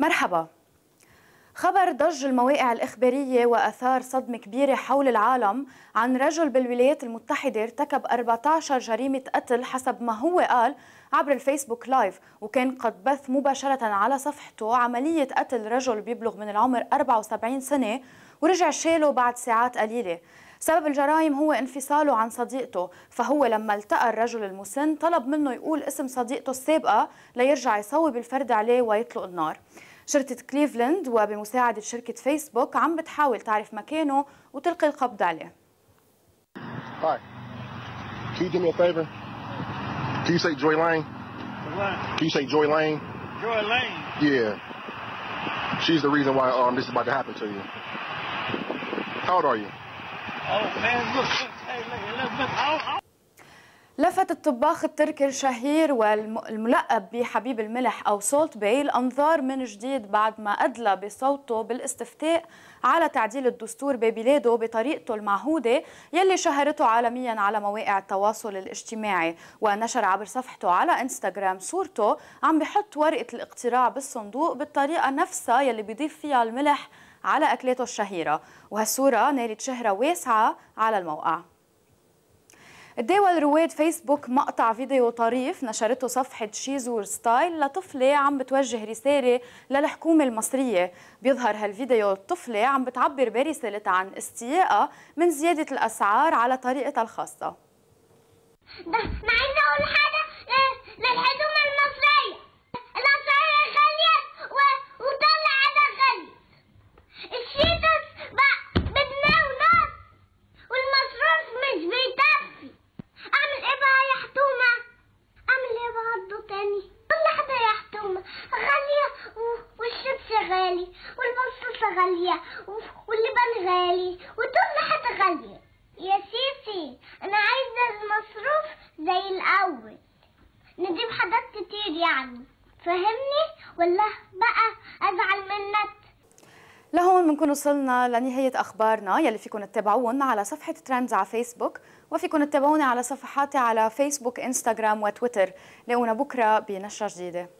مرحبا. خبر ضج المواقع الإخبارية وأثار صدمة كبيرة حول العالم عن رجل بالولايات المتحدة ارتكب 14 جريمة قتل حسب ما هو قال عبر الفيسبوك لايف، وكان قد بث مباشرة على صفحته عملية قتل رجل بيبلغ من العمر 74 سنة ورجع شاله بعد ساعات قليلة. سبب الجرائم هو انفصاله عن صديقته، فهو لما التقى الرجل المسن طلب منه يقول اسم صديقته السابقة ليرجع يصوب الفرد عليه ويطلق النار. شرطة كليفلاند وبمساعدة شركة فيسبوك عم بتحاول تعرف مكانه وتلقي القبض عليه. Hi. Can you do me a favor? Can you say Joy Lane? What? Can you say Joy Lane? Joy Lane? Yeah. She's the reason why this is about to happen to you. How old are you? Oh man, look, hey, look. لفت الطباخ التركي الشهير والملقب بحبيب الملح أو سولت باي الأنظار من جديد بعد ما أدلى بصوته بالاستفتاء على تعديل الدستور ببلاده بطريقته المعهودة يلي شهرته عالميا على مواقع التواصل الاجتماعي، ونشر عبر صفحته على انستغرام صورته عم بحط ورقة الاقتراع بالصندوق بالطريقة نفسها يلي بيضيف فيها الملح على أكلاته الشهيرة، وهالصورة نالت شهرة واسعة على الموقع. تداول رواد فيسبوك مقطع فيديو طريف نشرته صفحة شيزور ستايل لطفلة عم بتوجه رسالة للحكومة المصرية. بيظهر هالفيديو الطفلة عم بتعبر برسالتها عن استيائها من زيادة الأسعار على طريقتها الخاصة. أنا عايزة أقول حاجة للحكومة المصرية، الأسعار غالية وطلع على غالي، الشيتوس بقى بدنا ونص والمصروف مش بيكفي. أعمل إيه بقى يا حكومة؟ أعمل إيه برضه تاني؟ كل حاجة يا حكومة غالية والشيبس غالي والبطاطس غالية واللبن غالي وكل حاجة غالية. يا سيسي أنا عايزة المصروف زي الأول، نجيب حاجات كتير يعني، فهمني ولا بقى أزعل منك؟ لهون بنكون وصلنا لنهاية أخبارنا يلي فيكم تتابعونا على صفحة ترندز على فيسبوك، وفيكم تتابعونا على صفحاتي على فيسبوك، انستغرام وتويتر. لاقونا بكرة بنشرة جديدة.